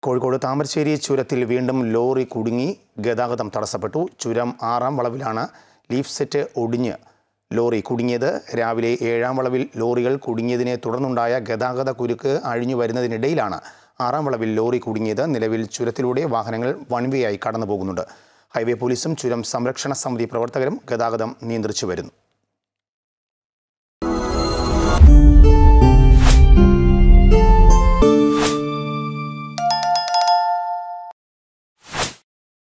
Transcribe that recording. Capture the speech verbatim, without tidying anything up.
കോഴിക്കോട് താമരശ്ശേരി ചുരത്തിൽ വീണ്ടും ലോറി കുടുങ്ങി ഗതാഗതം തടസ്സപ്പെട്ടു. ചുരം ആറാം വളവിലാണ് ലീഫ് സെറ്റ് ഒടിഞ്ഞ് ലോറി കുടുങ്ങിയത്. രാവിലെ ഏഴാം വളവിൽ ലോറികൾ കുടുങ്ങിയതിനെ തുടർന്നുണ്ടായ ഗതാഗത കുരുക്ക് അഴിഞ്ഞു വരുന്നതിനിടയിലാണ് ആറാം വളവിൽ ലോറി കുടുങ്ങിയത്. നിലവിൽ ചുരത്തിലൂടെ വാഹനങ്ങൾ വൺ വേ ആയി കടന്നു പോകുന്നുണ്ട്. ഹൈവേ പോലീസും ചുരം സംരക്ഷണ സമിതി പ്രവർത്തകരും ഗതാഗതം നിയന്ത്രിച്ചു വരുന്നു.